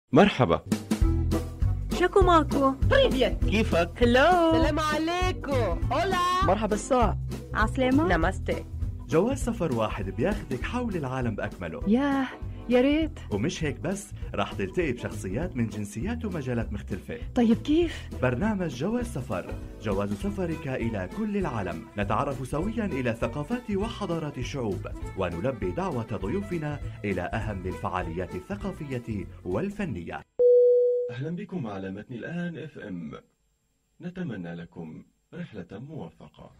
مرحبا. شكو ماكو؟ بريفيت. كيفك؟ هلو. السلام عليكم. هولا. مرحبا الساعة. عسلامة. نمستي. جواز سفر واحد بياخدك حول العالم بأكمله. يا ريت. ومش هيك بس، رح تلتقي بشخصيات من جنسيات ومجالات مختلفة. طيب كيف؟ برنامج جواز سفر، جواز سفرك إلى كل العالم. نتعرف سويا إلى ثقافات وحضارات الشعوب، ونلبي دعوة ضيوفنا إلى أهم الفعاليات الثقافية والفنية. أهلا بكم على متن الآن FM. نتمنى لكم رحلة موفقة.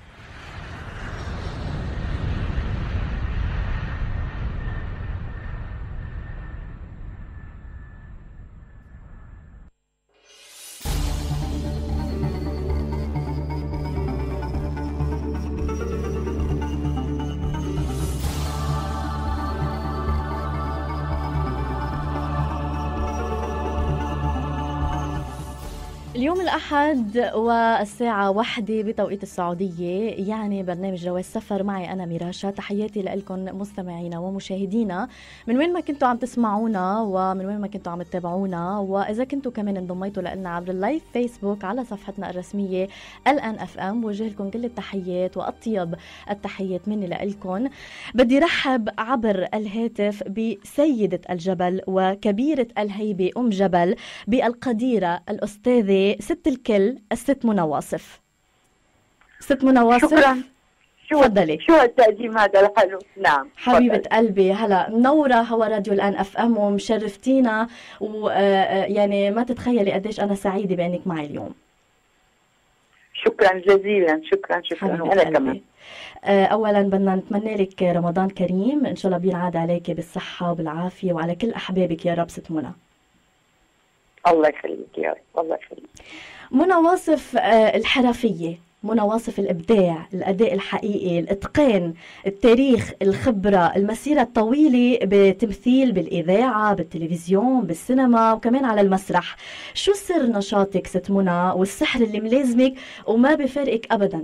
اليوم الأحد والساعة 1 بتوقيت السعودية، يعني برنامج جواز سفر معي أنا ميراشا. تحياتي لكم مستمعينا ومشاهدينا من وين ما كنتوا عم تسمعونا ومن وين ما كنتوا عم تتابعونا، وإذا كنتوا كمان انضميتوا لنا عبر اللايف فيسبوك على صفحتنا الرسمية الآن FM، بوجه لكم كل التحيات وأطيب التحيات مني لكم. بدي رحب عبر الهاتف بسيدة الجبل وكبيرة الهيبة أم جبل، بالقديرة الأستاذة ست الكل الست منى واصف. ست منى واصف، شكرا. تفضلي. شو التقديم هذا الحلو. نعم حبيبة قلبي، هلا منورة هوا راديو الآن FM ومشرفتينا، ويعني ما تتخيلي قديش أنا سعيدة بأنك معي اليوم. شكرا جزيلا. شكرا وأنا كمان. أولا بدنا نتمنى لك رمضان كريم، إن شاء الله بينعاد عليك بالصحة وبالعافية وعلى كل أحبابك يا رب ست منى. الله يخليك يا رب. الله يخليك. منى واصف الحرفية، منى واصف الإبداع، الأداء الحقيقي، الإتقان، التاريخ، الخبرة، المسيرة الطويلة بتمثيل بالإذاعة، بالتلفزيون، بالسينما وكمان على المسرح. شو سر نشاطك ست منى والسحر اللي ملازمك وما بفارقك أبدا؟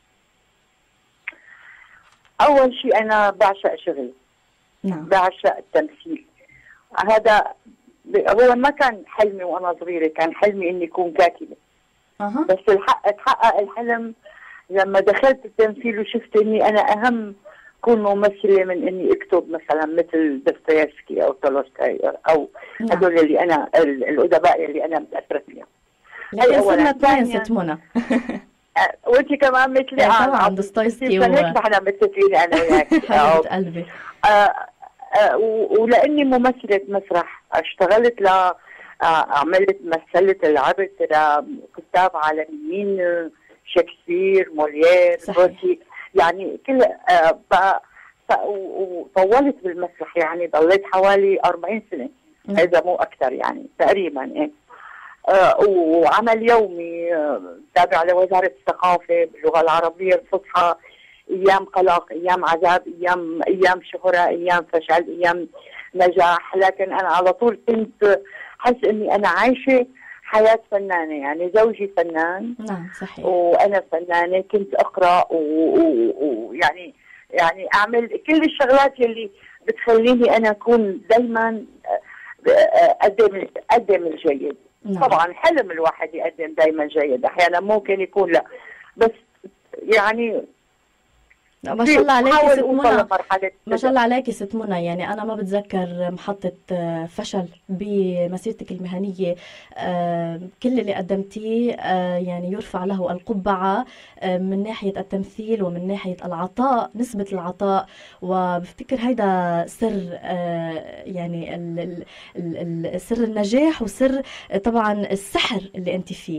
أول شيء أنا بعشق شغلي. نعم. بعشق التمثيل. هذا هو ما كان حلمي وأنا صغيرة، كان حلمي إني أكون كاتبة. بس اتحقق الحلم لما دخلت التمثيل وشفت إني أنا أهم كون ممثلة من إني أكتب مثلا مثل دوستويفسكي أو تولستوي أو هذول اللي أنا الأدباء اللي أنا متأثرة فيهم. لكن صرنا اثنين ست منى. وانت كمان مثلي. طبعا دوستويفسكي هيك نحن متفقين انا وياك. حبيبة قلبي. ولاني ممثلة مسرح اشتغلت مثلت العرض لكتاب عالميين، شكسبير، موليير، بوتي، يعني كل وطولت بالمسرح، يعني ضليت حوالي 40 سنة اذا مو اكثر يعني تقريبا. ايه وعمل يومي تابع لوزارة الثقافة باللغة العربية الفصحى، ايام قلق، ايام عذاب، ايام شهرة، ايام فشل، ايام نجاح. لكن انا على طول كنت حس اني انا عايشة حياة فنانة، يعني زوجي فنان. نعم صحيح. وانا فنانة، كنت اقرأ ويعني اعمل كل الشغلات اللي بتخليني انا اكون دايما اقدم الجيد. نعم. طبعا حلم الواحد يقدم دايما جيد، احيانا ممكن يكون لا، بس يعني ما شاء الله عليكي ست منى. ما شاء الله عليكي ست منى، يعني أنا ما بتذكر محطة فشل بمسيرتك المهنية. كل اللي قدمتيه يعني يرفع له القبعة من ناحية التمثيل ومن ناحية العطاء، نسبة العطاء، وبفتكر هيدا سر يعني سر النجاح وسر طبعا السحر اللي أنت فيه.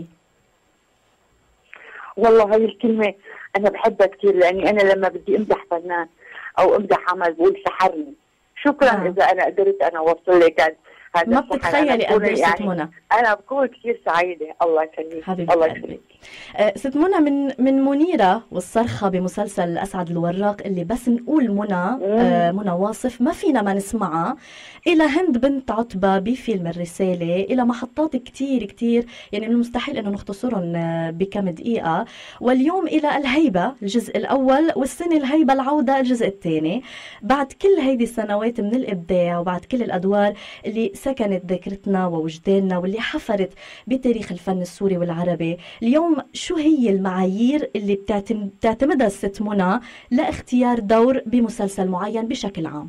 والله هاي الكلمة أنا بحبها كثير، لأني أنا لما بدي أمدح فنان أو أمدح عمل بقول سحرني. شكرا. إذا أنا قدرت أنا أوصل لك هذا ما بتتخيلي قديش ست منى. أنا بكون كثير سعيدة. الله يخليك. حبيبي الله يخليك. ست منى، من منيرة والصرخة بمسلسل أسعد الوراق اللي بس نقول منى واصف ما فينا ما نسمعها، إلى هند بنت عتبة بفيلم الرسالة، إلى محطات كتير يعني من المستحيل أنه نختصرهم بكم دقيقة، واليوم إلى الهيبة الجزء الأول، والسنة الهيبة العودة الجزء الثاني. بعد كل هيدي السنوات من الإبداع وبعد كل الأدوار اللي سكنت ذاكرتنا ووجداننا واللي حفرت بتاريخ الفن السوري والعربي، اليوم شو هي المعايير اللي بتعتمدها الست منى لاختيار دور بمسلسل معين بشكل عام؟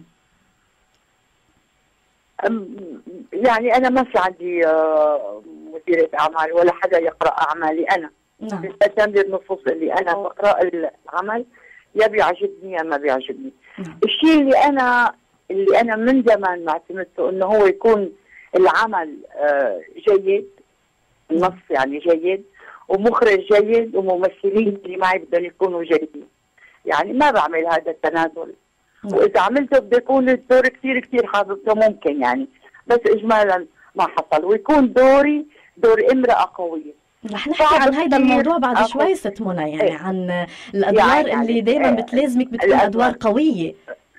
يعني أنا ما في عندي مديرة أعمال ولا حدا يقرأ أعمالي أنا. نعم. بستند النصوص اللي أنا بقرأ العمل يا بيعجبني يا ما بيعجبني. نعم. الشيء اللي أنا من زمان ما اعتمدته إنه هو يكون العمل جيد، النص يعني جيد، ومخرج جيد، وممثلين اللي معي بدهم يكونوا جيدين. يعني ما بعمل هذا التنازل. وإذا عملته بده يكون الدور كثير حاببته ممكن يعني، بس إجمالا ما حصل، ويكون دوري دور امرأة قوية. رح نحكي عن هذا الموضوع بعد شوي ست منى، يعني عن الأدوار يعني اللي دايما بتلازمك بتكون أدوار قوية.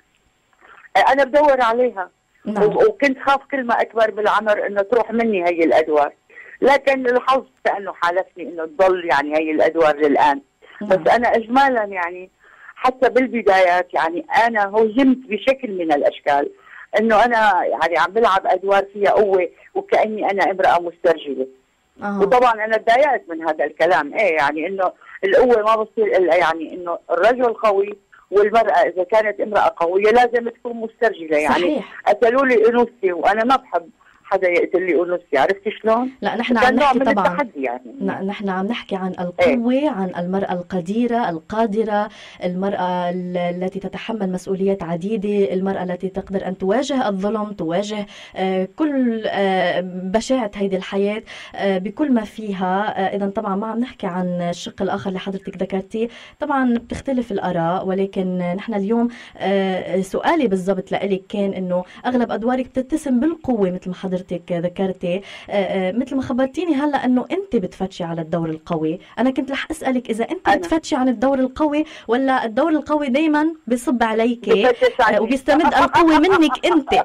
أنا بدور عليها. نعم. وكنت خاف كل ما أكبر بالعمر إنه تروح مني هي الأدوار، لكن الحظ كأنه حالفني إنه تضل يعني هي الأدوار للآن. نعم. بس أنا إجمالا يعني حتى بالبدايات يعني أنا هجمت بشكل من الأشكال إنه أنا يعني عم بلعب أدوار فيها قوة وكأني أنا امرأة مسترجلة. وطبعا أنا تضايقت من هذا الكلام. يعني إنه القوة ما بصير إلا يعني إنه الرجل قوي والمرأة إذا كانت امرأة قوية لازم تكون مسترجلة. يعني صحيح. قتلوا لي أنوثتي وأنا ما بحب حدا يقتل لي أنوثتي، عرفتي شلون؟ لا نحن عم نحكي طبعا يعني. نحن عم نحكي عن القوة، عن المرأة القديرة القادرة، المرأة التي تتحمل مسؤوليات عديدة، المرأة التي تقدر أن تواجه الظلم، تواجه كل بشاعة هذه الحياة بكل ما فيها. إذا طبعا ما عم نحكي عن الشق الآخر اللي حضرتك ذكرتيه، طبعا بتختلف الآراء، ولكن نحن اليوم سؤالي بالضبط لإلك كان إنه أغلب أدوارك بتتسم بالقوة مثل ما حضرتك ذكرتي، مثل ما خبرتيني هلا انه انت بتفتشي على الدور القوي. انا كنت رح اسالك اذا انت بتفتشي عن الدور القوي ولا الدور القوي دايما بيصب عليكي وبيستمد القوه منك انت.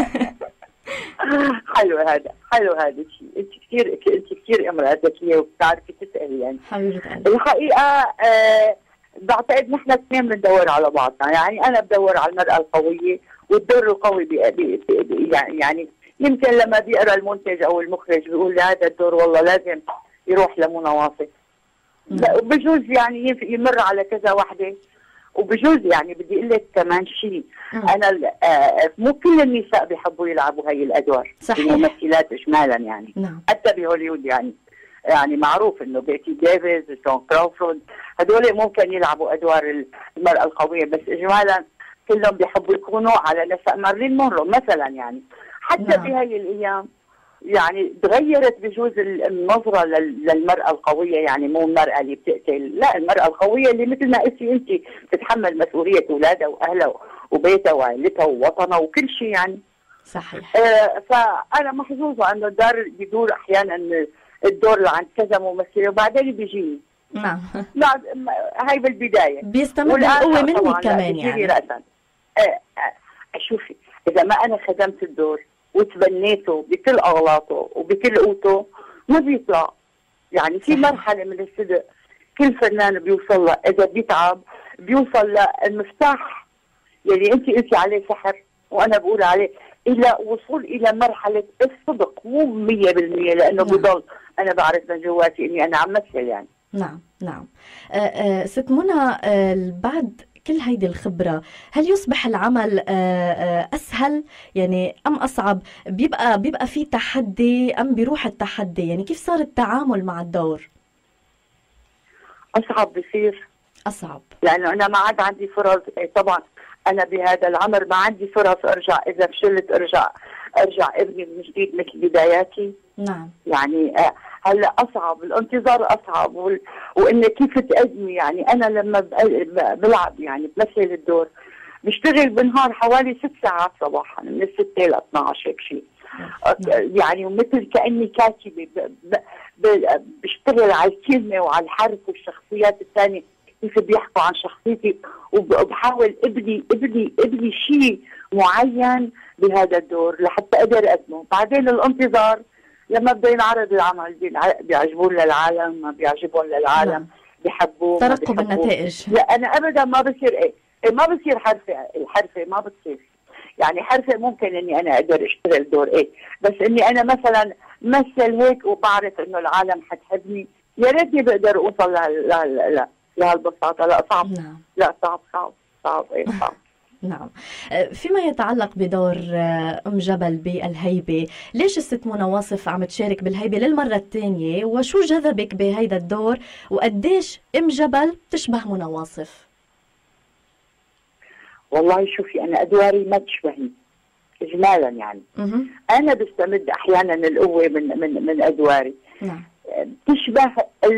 حلو هذا الشيء. انت كثير امراه ذكيه وبتعرفي تسالي يعني. حبيبه قلبي. الحقيقه بعتقد نحن اثنين بندور على بعضنا. يعني انا بدور على المراه القويه والدور القوي يعني يمكن لما بيقرا المنتج او المخرج بيقول هذا الدور والله لازم يروح لمنى واصف. بجوز يعني يمر على كذا وحده، وبجوز يعني بدي اقول لك كمان شيء، انا مو كل النساء بيحبوا يلعبوا هي الادوار. صحيح. الممثلات اجمالا يعني. نعم. حتى بهوليوود يعني معروف انه بيتي ديفيز، جون كراوفورد، هذول ممكن يلعبوا ادوار المراه القويه، بس اجمالا كلهم بيحبوا يكونوا على نساء مارلين مونرو مثلا يعني. حتى بهي الايام يعني تغيرت بجوز النظره للمراه القويه، يعني مو المراه اللي بتقتل، لا المراه القويه اللي مثل ما قلتي انت بتتحمل مسؤوليه اولادها واهلها وبيتها وعائلتها ووطنها وكل شيء يعني. صحيح. فانا محظوظه انه الدار بيدور احيانا الدور لعند كذا ممثله وبعدين بيجيني. نعم. هاي بالبدايه بيستمد القوه منك كمان يعني. رأسا. شوفي إذا ما أنا خدمت الدور وتبنيته بكل أغلاطه وبكل قوته ما بيطلع. يعني في مرحلة من الصدق كل فنان بيوصل لها، إذا بيتعب بيوصل للمفتاح يلي أنت قلتي عليه سحر وأنا بقول عليه، إلى وصول إلى مرحلة الصدق، مو 100% لأنه بضل أنا بعرف من جواتي إني أنا عم مثل يعني. نعم. ست منى، بعد كل هيدي الخبرة هل يصبح العمل أسهل يعني أم أصعب؟ بيبقى في تحدي أم بيروح التحدي؟ يعني كيف صار التعامل مع الدور؟ أصعب بصير. أصعب لأنه أنا ما عاد عندي فرص. طبعا أنا بهذا العمر ما عندي فرص أرجع، إذا فشلت أرجع ابني من جديد مثل بداياتي. نعم. يعني هلا أصعب الانتظار، أصعب وإن كيف تقدمي. يعني أنا لما بلعب يعني بمثل الدور بشتغل بالنهار حوالي 6 ساعات صباحا من 6 ل 12 هيك شيء. يعني ومثل كأني كاتبة بشتغل على الكلمه وعلى الحرف والشخصيات الثانيه كيف بيحكوا عن شخصيتي، وبحاول ابني شيء معين بهذا الدور لحتى اقدر اقدمه. بعدين الانتظار لما بده ينعرض العمل بيعجبون للعالم، ما بيعجبون للعالم، بيحبوه، ترقب النتائج. لا انا ابدا ما بصير ما بصير الحرفه ما بتصير. يعني حرفه ممكن اني انا اقدر اشتغل دور بس اني انا مثلا مثل هيك وبعرف انه العالم حتحبني، يا ريتني بقدر اوصل لهالبساطه. لا صعب. نعم. لا صعب صعب. نعم. فيما يتعلق بدور أم جبل بالهيبة، ليش الست منى واصف عم تشارك بالهيبة للمرة الثانية، وشو جذبك بهيدا الدور، وقديش أم جبل تشبه منى واصف؟ والله شوفي أنا أدواري ما تشبهني إجمالا يعني. أنا بستمد أحيانا القوة من أدواري. نعم. تشبه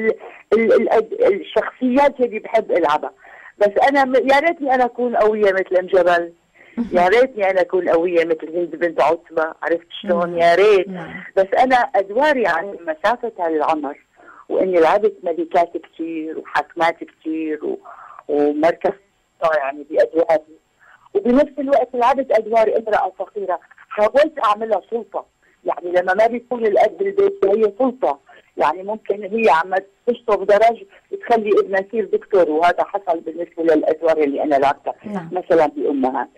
الشخصيات اللي بحب ألعبها، بس أنا يا ريتني أنا أكون قوية مثل أم جبل، يا ريتني أنا أكون قوية مثل هند بنت عتبة، عرفت شلون؟ يا ريت. بس أنا أدواري عن مسافة هالعمر، وإني لعبت ملكات كثير وحاكمات كثير ومركز يعني بأدواري، وبنفس الوقت لعبت أدوار امرأة فقيرة، حاولت أعملها سلطة. يعني لما ما بيكون الأب بالبيت هي سلطة، يعني ممكن هي عم تشطب درج تخلي ابنها يصير دكتور، وهذا حصل بالنسبة للأدوار اللي أنا لعبتها. مثلا بأمهات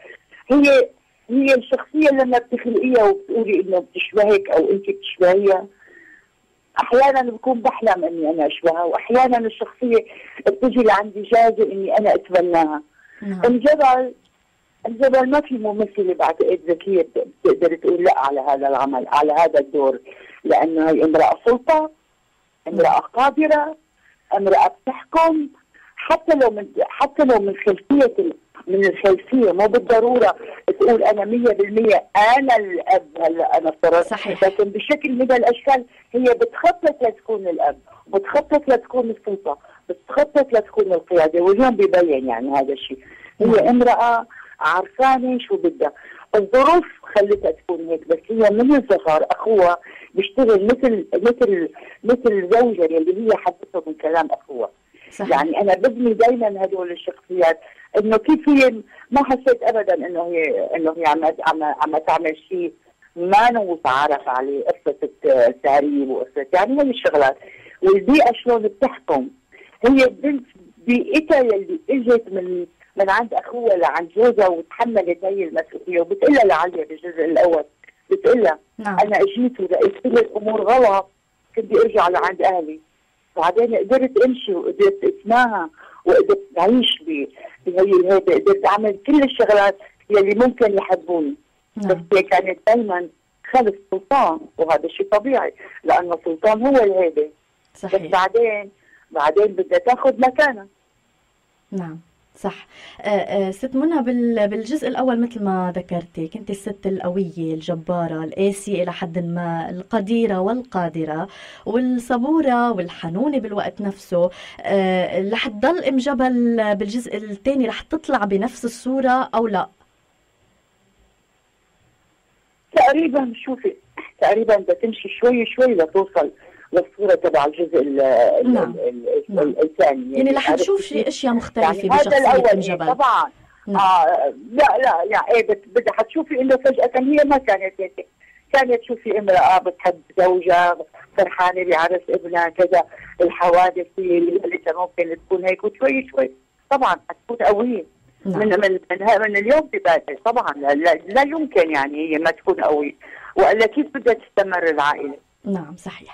هي الشخصية لما بتخلقيها وبتقولي إنه بتشبهك أو أنت بتشبهيها، أحيانا بكون بحلم إني أنا أشبهها، وأحيانا الشخصية بتجي لعندي جاهزة إني أنا أتبناها. أم جبل ما في ممثلة بعتقد ذكية بتقدر تقول لا على هذا العمل، على هذا الدور، لأنه هي امرأة سلطة، امرأة قادرة، امرأة بتحكم، حتى لو من الخلفية مو بالضرورة تقول أنا 100% أنا الأب. هلا أنا صحيح. لكن بشكل من الأشكال هي بتخطط لتكون الأب، بتخطط لتكون السلطة، بتخطط لتكون القيادة، واليوم بيبين يعني هذا الشيء. هي امرأة عارفانة شو بدها، الظروف خلتها تكون هيك، بس هي من الصغر أخوها بيشتغل مثل زوجها اللي هي حبته من كلام أخوها. صحيح. يعني أنا ببني دايما هدول الشخصيات، إنه كيف هي ما حسيت أبدا إنه هي عم تعمل شيء ما متعارف عليه، قصة التهريب وقصة يعني هي الشغلات، والبيئة شلون بتحكم. هي البنت بيئتها اللي اجت من عند اخوها لعند جوزها وتحملت هي المسؤوليه، وبتقلها لعليا بالجزء الاول، بتقلها انا اجيت ولقيت كل الامور غلط، كنت بدي ارجع لعند اهلي، بعدين قدرت امشي وقدرت اسمعها وقدرت اعيش بهي الهيبه، قدرت اعمل كل الشغلات يلي ممكن يحبوني. بس هي كانت دائما خلف سلطان، وهذا شيء طبيعي لانه السلطان هو الهيبه. صحيح. بس بعدين بدها تاخذ مكانها. نعم صح. ست منى بالجزء الأول مثل ما ذكرتي كنت الست القوية الجبارة القاسية إلى حد ما، القديرة والقادرة والصبورة والحنونة بالوقت نفسه. رح تضل أم جبل بالجزء الثاني رح تطلع بنفس الصورة أو لا؟ تقريبا شوفي، تقريبا بدها تمشي شوي لتوصل للصورة تبع الجزء الثاني. يعني رح نشوف شيء اشياء مختلفة يعني بشخصية أم جبل. طبعا. لا يعني بدها حتشوفي انه فجأة هي ما كانت هيك، كانت تشوفي امرأة بتحب زوجها، فرحانة بعرس ابنها، كذا. الحوادث هي اللي ممكن تكون هيك، وشوي طبعا حتكون قوية. من اليوم بباكر طبعا لا يمكن يعني هي ما تكون قوية، والا كيف بدها تستمر العائلة؟ نعم صحيح.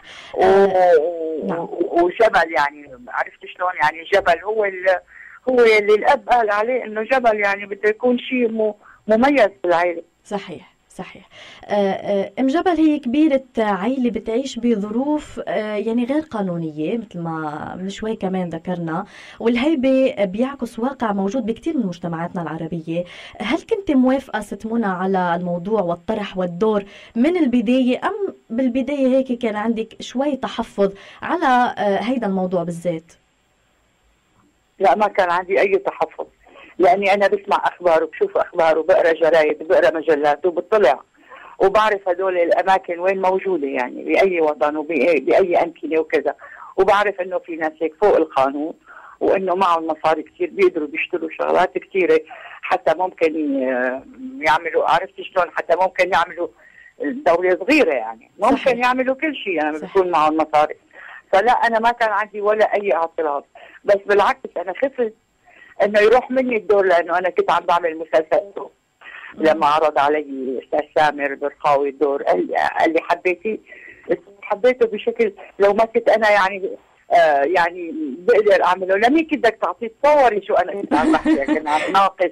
وجبل يعني عرفت شلون، يعني جبل هو اللي الاب قال عليه انه جبل، يعني بده يكون شيء مميز في العائله. صحيح. ام جبل هي كبيرة عائلة بتعيش بظروف يعني غير قانونية مثل ما من شوي كمان ذكرنا، والهيبة بيعكس واقع موجود بكثير من مجتمعاتنا العربية. هل كنت موافقة ست منى على الموضوع والطرح والدور من البداية، أم بالبداية هيك كان عندك شوي تحفظ على هيدا الموضوع بالذات؟ لا ما كان عندي أي تحفظ، لأني أنا بسمع أخبار وبشوف أخبار وبقرأ جرايد وبقرأ مجلات وبطلع وبعرف هدول الاماكن وين موجوده، يعني باي وطن وباي امكنه وكذا، وبعرف انه في ناس هيك فوق القانون وانه معهم مصاري كثير بيقدروا بيشتروا شغلات كثيره، حتى ممكن يعملوا، عرفت شلون، حتى ممكن يعملوا دولة صغيرة، يعني ممكن صحيح. يعملوا كل شيء لما بيكون معهم مصاري. فلا أنا ما كان عندي ولا أي اعتراض، بس بالعكس أنا خفت إنه يروح مني الدور، لأنه أنا كنت عم بعمل مسلسل لما عرض علي أستاذ سامر برقاوي الدور، قال لي حبيته بشكل لو ما كنت أنا يعني بقدر اعمله، لمين كنت تعطيه تصوري شو انا كنت عم بحكي، كنت عم ناقش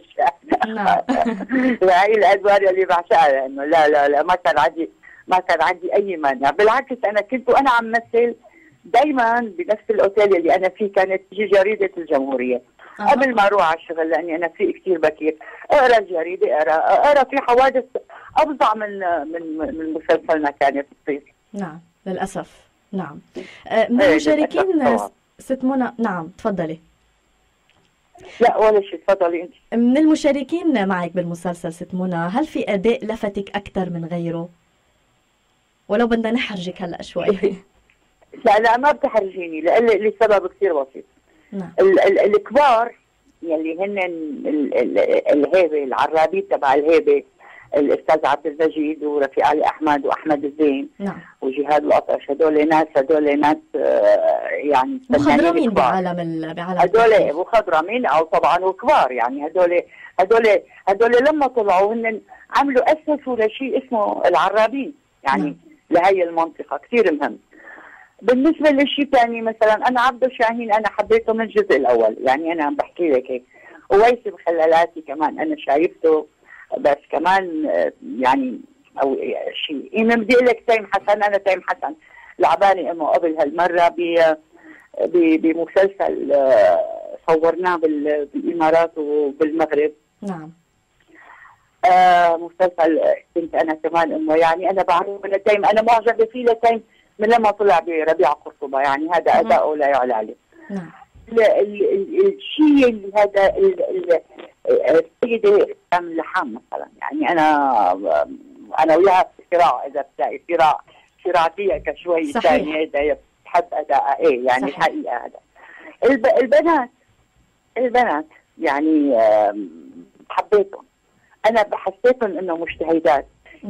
هاي الادوار اللي بعشقها، لانه لا ما كان عندي اي مانع، بالعكس انا كنت وانا عم مثل دائما بنفس الاوتيل اللي انا فيه، كانت تجي جريده الجمهوريه قبل ما اروح على الشغل، لاني انا في كثير بكير اقرا الجريده، اقرا في حوادث افظع من مسلسلنا كانت تصير. نعم للاسف. نعم. من المشاركين ست منى، نعم تفضلي. لا ولا شيء، تفضلي انت. من المشاركين معك بالمسلسل ست منى، هل في اداء لفتك اكثر من غيره؟ ولو بدنا نحرجك هلا شوي. لا ما بتحرجيني، لسبب كثير بسيط. نعم. الكبار يلي هن الهيبه، العرابين تبع الهيبه، الاستاذ عبد المجيد ورفيق علي احمد واحمد الزين، نعم، وجهاد الأطرش، هدول ناس يعني مخضرمين بعالم هدول مخضرمين او طبعا وكبار، يعني هدول لما طلعوا هن عملوا اسسوا لشيء اسمه العرابين، يعني لهي المنطقه كثير مهم. بالنسبه للشيء الثاني مثلا انا عبده شاهين انا حبيته من الجزء الاول، يعني انا عم بحكي لك هيك، وويس مخللاتي كمان انا شايفته، بس كمان يعني او شيء بدي اقول لك تيم حسن، انا تيم حسن لعباني امه قبل هالمره بمسلسل صورناه بالامارات وبالمغرب. نعم. مسلسل كنت انا كمان امه، يعني انا بعرف لتيم، انا معجبه فيه لتيم من لما طلع بربيع قرطبه، يعني هذا اداؤه لا يعلى عليه. نعم. الشيء اللي هذا السيده من لحام مثلا، يعني انا وياها في صراع، اذا بتلاقي صراع فيها كشوي ثانيه، هذا بتحب اداء ايه يعني صحيح. الحقيقه هذا البنات يعني حبيتهم، انا حسيتهم انه مجتهدات،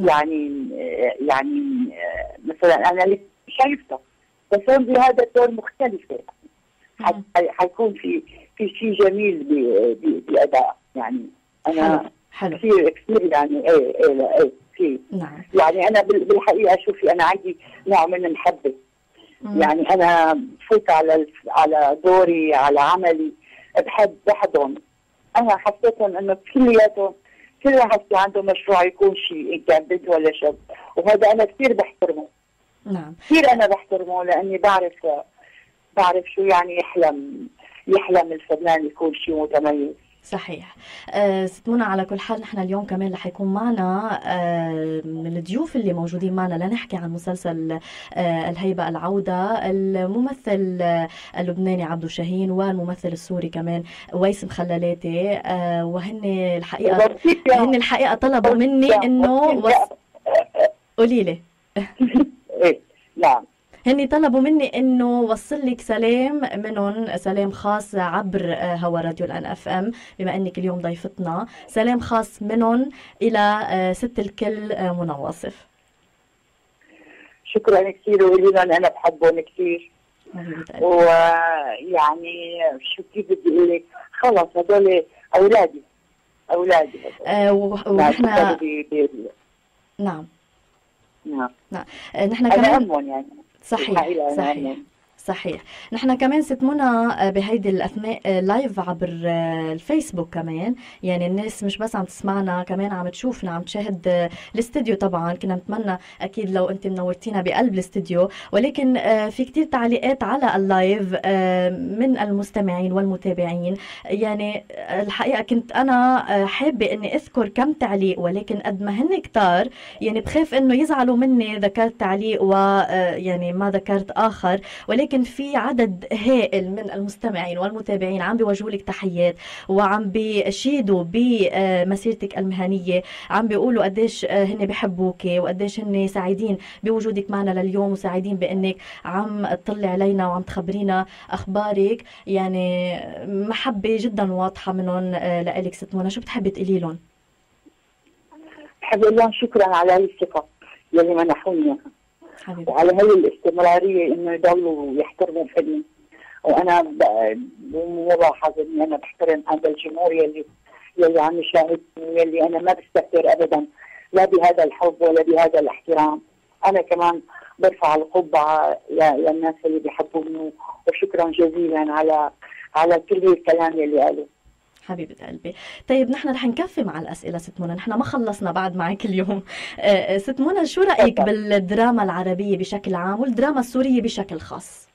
يعني مثلا انا اللي شايفته بس بهذا الدور مختلفه، حيكون في شيء جميل بأداء، يعني أنا حلو. كثير يعني ايه في نعم. يعني أنا بالحقيقة شوفي أنا عندي نوع من المحبة، يعني أنا فوت على دوري، على عملي، بحبهم. أنا حسيتهم إنه كلياتهم كل واحد عنده مشروع يكون شيء، إن كان بنت ولا شاب، وهذا أنا كثير بحترمه. نعم. كثير أنا بحترمه لأني بعرف شو يعني يحلم الفنان يكون شيء متميز. صحيح. ست منى، على كل حال نحن اليوم كمان رح يكون معنا من الضيوف اللي موجودين معنا لنحكي عن مسلسل الهيبة العودة، الممثل اللبناني عبدو شاهين والممثل السوري كمان ويس مخللاتي، وهن الحقيقة طلبوا مني انه قولي لي. ايه نعم. هني طلبوا مني انه وصل لك سلام منهم، سلام خاص عبر هوا راديو الان اف ام، بما انك اليوم ضيفتنا، سلام خاص منهم الى ست الكل منى واصف. شكرا كثير، وقولي لهم انا بحبهم كثير، ويعني شو كيف بدي اقول لك، خلص هدول اولادي ونحن نعم نحن كمان انا امهم يعني. صحيح. نحن كمان ست منى بهيدي الاثناء لايف عبر الفيسبوك كمان، يعني الناس مش بس عم تسمعنا، كمان عم تشوفنا، عم تشاهد الاستديو. طبعا كنا نتمنى اكيد لو انت منورتينا بقلب الاستديو، ولكن في كتير تعليقات على اللايف من المستمعين والمتابعين. يعني الحقيقه كنت انا حابه اني اذكر كم تعليق، ولكن قد ما هن كتار يعني بخاف انه يزعلوا مني ذكرت تعليق ويعني ما ذكرت اخر، ولكن ولكن في عدد هائل من المستمعين والمتابعين عم بيوجهوا لك تحيات وعم بيشيدوا بمسيرتك المهنية، عم بيقولوا قديش هن بيحبوك وقديش هن سعيدين بوجودك معنا لليوم، وسعيدين بأنك عم تطلع علينا وعم تخبرينا أخبارك. يعني محبة جدا واضحة منهم لإلك ست منى. شو بتحبي تقولي لهم؟ بحب اقول لهم شكرا على هاي الثقة يلي منحوني اياها، حبيبتي. وعلى هاي الاستمرارية انه يضلوا يحترموا فني. وانا ملاحظ اني انا بحترم هذا الجمهور يلي عم يشاهدني، يلي انا ما بستهتر ابدا لا بهذا الحب ولا بهذا الاحترام. انا كمان برفع القبعة للناس اللي بيحبوني، وشكرا جزيلا على كل الكلام يلي قالوا. حبيبة قلبي. طيب نحن رح نكفي مع الأسئلة ست منى، نحن ما خلصنا بعد معك اليوم. ست منى، شو رأيك بالدراما العربية بشكل عام والدراما السورية بشكل خاص؟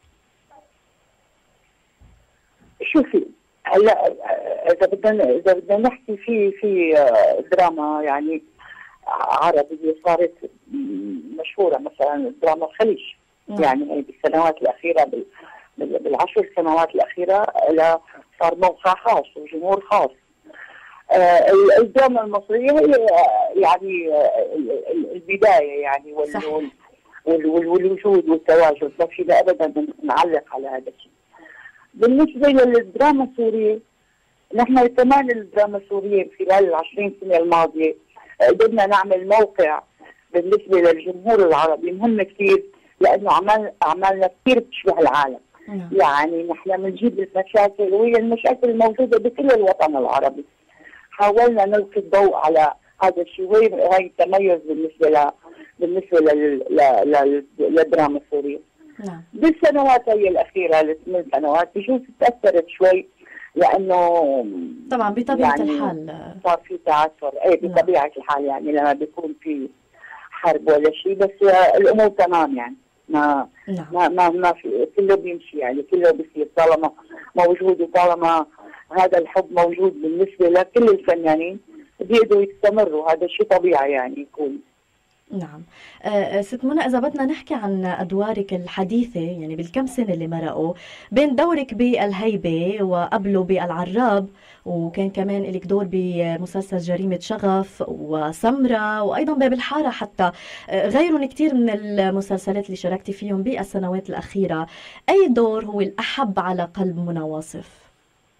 شوفي هلا إذا بدنا نحكي في دراما يعني عربية صارت مشهورة، مثلا دراما الخليج. يعني بالسنوات الأخيرة بالعشر سنوات الأخيرة صار موقع خاص وجمهور خاص. الدراما المصرية هي يعني البداية يعني والوجود والتواجد، ما فينا أبدا نعلق على هذا الشيء. بالنسبة للدراما السورية، نحن كمان الدراما السورية خلال 20 سنة الماضية قدرنا نعمل موقع بالنسبة للجمهور العربي مهم كثير، لأنه أعمالنا كثير بتشبه العالم. يعني نحن بنجيب المشاكل، وهي المشاكل الموجودة بكل الوطن العربي. حاولنا نلقي الضوء على هذا الشيء، وهي تميز بالنسبة للدراما السورية. بالسنوات هي الأخيرة ال8 سنوات بشوف تأثرت شوي، لأنه طبعا بطبيعة يعني الحال صار في تعثر. بطبيعة الحال يعني لما بيكون في حرب ولا شيء، بس الأمور تمام يعني ما في، كله بيمشي يعني، كله بيصير طالما موجود، وطالما هذا الحب موجود بالنسبة لكل الفنانين بيقدروا يستمروا. هذا شيء طبيعي يعني يكون. نعم. ست منى، إذا بدنا نحكي عن أدوارك الحديثة يعني بالكم سنة اللي مرقوا بين دورك بالهيبة وقبله بالعراب، وكان كمان لك دور بمسلسل جريمة شغف وسمرة وأيضا باب الحارة، حتى غيرهم كتير من المسلسلات اللي شاركتي فيهم بالسنوات الأخيرة، أي دور هو الأحب على قلب منى واصف؟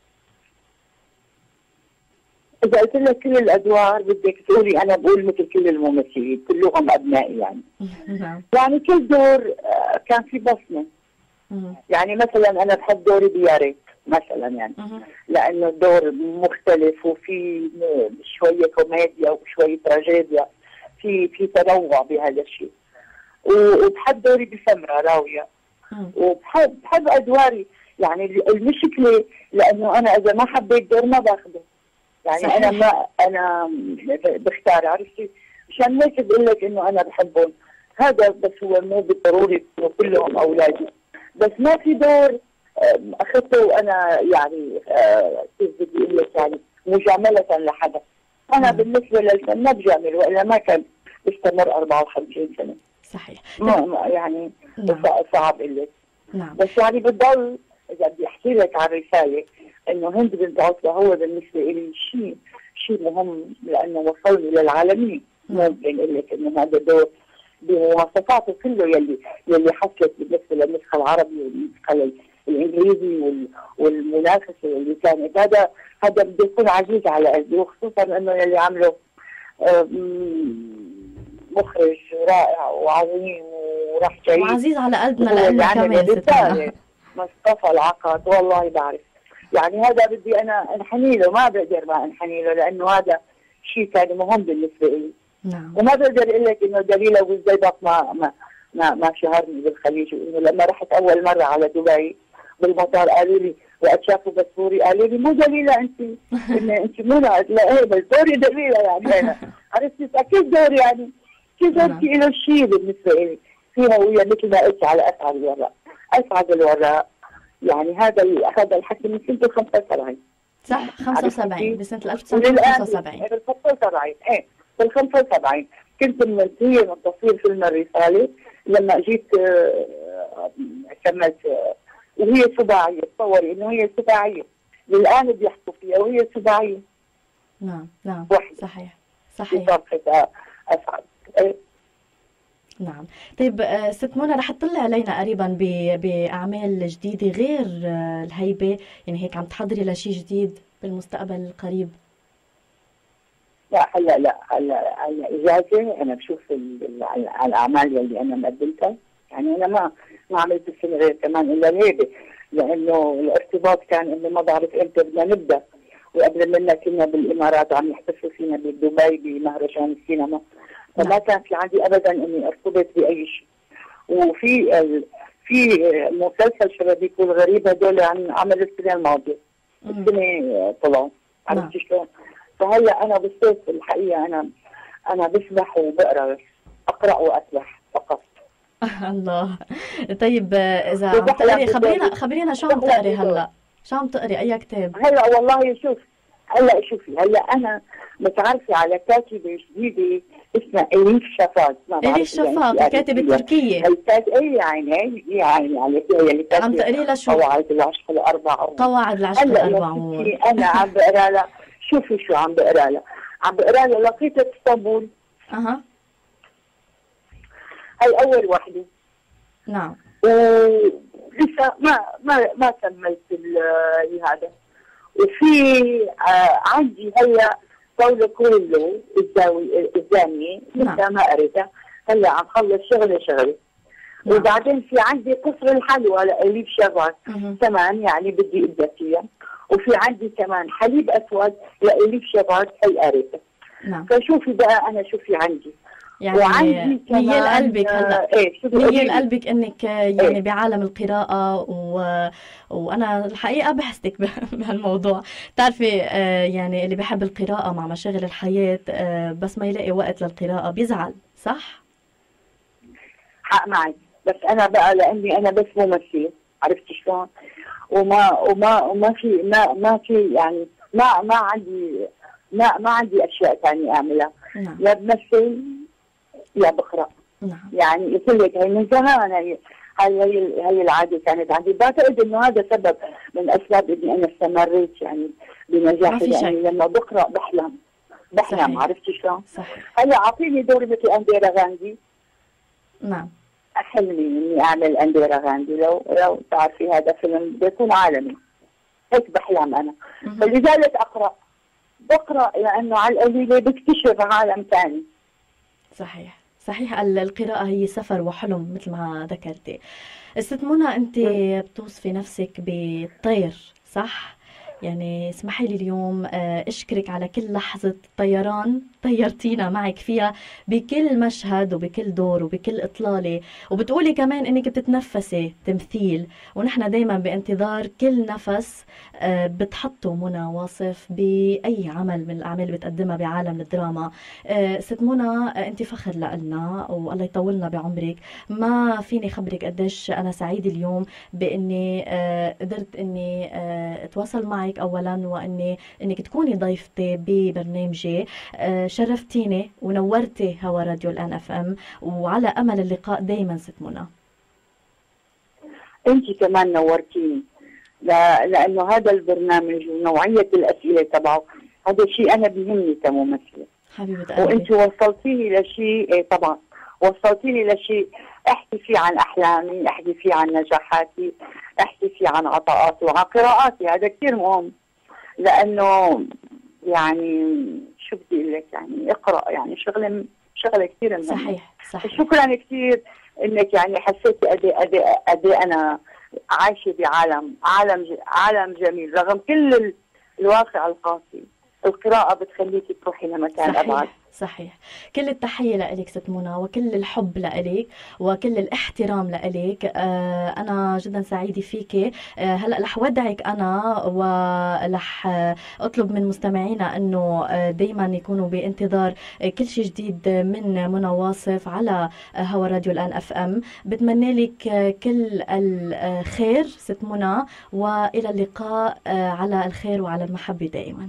إذا قلت لك كل الأدوار بدك تقولي أنا بقول مثل كل الممثلين كلهم أبنائي يعني. يعني كل دور كان في بصمة. يعني مثلا أنا بحب دوري بياريت مثلا يعني، لأنه الدور مختلف وفي شوية كوميديا وشوية تراجيديا، في تنوع بهذا الشيء. وبحب دوري بسمرة راوية، وبحب أدواري. يعني المشكلة لأنه أنا إذا ما حبيت دور ما باخده. يعني صحيح. انا بختار، عرفتي؟ مشان هيك بقول لك انه انا بحبهم. هذا بس هو مو بالضروري انه كلهم اولادي، بس ما في دور اخذته وانا يعني كيف بدي اقول لك يعني مجامله لحدا. انا بالنسبه للفن ما بجامل، والا ما كان بيستمر 54 سنه. صحيح. ما يعني صعب اقول لك. بس يعني بضل اذا بدي احكي لك عن رساله انه هند بنت عتبة هو بالنسبه لي شيء مهم، لانه وصلني للعالمين. ممكن اقول لك انه هذا دور بمواصفاته كله يلي حصلت بالنسبه للنسخه العربي والنسخه الانجليزي والمنافسه اللي كانت. هذا بده يكون عزيز على قلبي، وخصوصا انه يلي عمله مخرج رائع وعظيم وراح جاي وعزيز على قلبنا لأنه كمان مصطفى العقد. والله بعرف يعني هذا بدي انا انحني له، ما بقدر ما انحني له، لانه هذا شيء كان مهم بالنسبه لي. وما بقدر اقول لك انه دليله والزيبق ما شهرني بالخليج. وانه لما رحت اول مره على دبي بالمطار قالوا لي وقت شافوا باسبوري قالوا لي مو دليله انت مو لا ايه بس دوري دليله يعني. انا عرفتي اكيد دور يعني كيف دورتي له شيء بالنسبه لي فيها، وهي مثل ما قلت على اسعد الوراء. يعني هذا الحكي من سنة 75 صح؟ 75 بسنة 1975 بال 75 بال 75 كنت منتهية من تصوير فيلم الرسالة. لما جيت كملت وهي سباعية. تصوري إنه هي سباعية للآن بيحكوا فيها وهي سباعية. نعم وحدة. صحيح بطاقة أسعد. نعم. طيب ست منى، رح تطلع علينا قريبا بأعمال جديدة غير الهيبة؟ يعني هيك عم تحضري لشيء جديد بالمستقبل القريب؟ لا هلا إجازة. أنا بشوف الأعمال اللي أنا مقدمتها. يعني أنا ما عملت السنة غير كمان إلا الهيبة، لأنه الارتباط كان إنه ما بعرف إمتى بدنا نبدأ، وقبل منا كنا بالإمارات عم يحتفلوا فينا بدبي بمهرجان السينما، فما كان في عندي أبدا إني أرتبط بأي شيء. وفي مسلسل شبابيك والغريب هدول عملوا السنة الماضية، السنة طلعوا، عرفت شلون؟ فهلا أنا بالصيف الحقيقة أنا بسبح وبقرأ، أقرأ وأسبح فقط. الله. طيب إذا عم تقري خبرينا شو عم تقري هلا؟ شو عم تقري؟ أي كتاب؟ هلا والله شوفي هلا أنا متعرفة على كاتبة جديدة اسمها إليف شفاق. إليف شفاق الكاتبة التركية. يعني على اللي عم تقري لها شو؟ قواعد العشق الأربع. قواعد العشق الأربع. أنا عم بقرا لها. شوفي شو عم بقرا لها لقيتها اسطنبول. هاي أول وحدة. نعم. ولسه ما كملت هذا. وفي عندي هلا باولو كويلو الزانية لسه ما قريتها. هلا عم خلص شغلة. وبعدين في عندي قصر الحلوى لإليف شفاق كمان، يعني بدي ابدا فيها. وفي عندي كمان حليب اسود لإليف شفاق، هي قريتها. فشوفي بقى انا شو في عندي. يعني ميال قلبك هلا ميال قلبك انك يعني بعالم القراءة وانا الحقيقة بحسدك بهالموضوع. بتعرفي يعني اللي بحب القراءة مع مشاغل الحياة بس ما يلاقي وقت للقراءة بيزعل، صح؟ حق معي، بس انا بقى لاني انا بس ممثلة، عرفتي شلون؟ وما في يعني ما عندي اشياء ثانية اعملها. لا بمثل لا بقرأ. يعني قلت لك هي من زمان هي العادة كانت عندي. بعتقد انه هذا سبب من اسباب اني انا استمريت يعني بنجاحي، يعني لما بقرأ بحلم. عرفتي شلون؟ هلا اعطيني دور مثل انديرا غاندي. نعم. حلمي اني اعمل انديرا غاندي، لو تعرفي هذا فيلم بيكون عالمي، هيك بحلم انا. فلذلك بقرأ لانه على القليلة بكتشف عالم ثاني. صحيح القراءة هي سفر وحلم مثل ما ذكرتي. ست منى، انت بتوصفي نفسك بالطير، صح؟ يعني اسمحي لي اليوم اشكرك على كل لحظة طيران طيرتينا معك فيها بكل مشهد وبكل دور وبكل إطلالة. وبتقولي كمان انك بتتنفسي تمثيل، ونحن دايما بانتظار كل نفس بتحطه منى واصف بأي عمل من الأعمال اللي بتقدمها بعالم الدراما. ست منى، انت فخر لنا والله يطولنا بعمرك. ما فيني خبرك قديش انا سعيدة اليوم باني قدرت اني اتواصل معك اولا، انك تكوني ضيفتي ببرنامجي. شرفتيني ونورتي هوا راديو الآن اف ام، وعلى امل اللقاء دائما ست منى. انت كمان نورتيني، لانه هذا البرنامج ونوعيه الاسئله تبعه هذا شيء انا بيهمني كممثله حبيبه قلبي. وانت وصلتيني لشيء، طبعا وصلتيني لشيء احكي فيه عن احلامي، احكي فيه عن نجاحاتي، احكي فيه عن عطاءاتي وعن قراءاتي. هذا كثير مهم، لانه يعني شو بدي اقول لك، يعني اقرا يعني شغله كثير مهمه. صحيح. شكرا كثير انك يعني حسيتي قد انا عايشه بعالم جميل رغم كل الواقع القاسي. القراءه بتخليك تروحي لمكان ابعد. صحيح. كل التحية لإلك ست منى، وكل الحب لإلك، وكل الاحترام لإلك. أنا جدا سعيدة فيك. هلأ رح ودعك أنا، ورح أطلب من مستمعينا أنه دايما يكونوا بانتظار كل شيء جديد من منى واصف على هوا راديو الآن اف ام. بتمنى لك كل الخير ست منى، وإلى اللقاء على الخير وعلى المحبة دائما.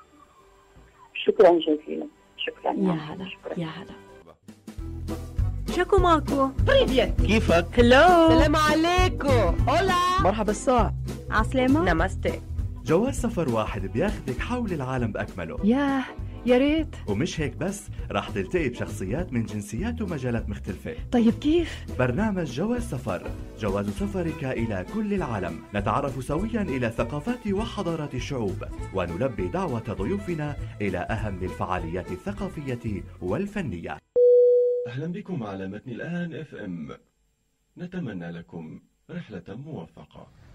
شكرا جزيلا. شكرا. يا هلا. شكو ماكو. بريفيت. كيفك؟ هلو. سلام عليكم. هولا. مرحبا الساعة. عسلامة. نمستي. جواز سفر واحد بياخدك حول العالم بأكمله. ياه يا ريت. ومش هيك بس، رح تلتقي بشخصيات من جنسيات ومجالات مختلفة. طيب كيف؟ برنامج جواز سفر، جواز سفرك إلى كل العالم، نتعرف سويا إلى ثقافات وحضارات الشعوب، ونلبي دعوة ضيوفنا إلى أهم الفعاليات الثقافية والفنية. أهلا بكم على متن الآن FM. نتمنى لكم رحلة موفقة.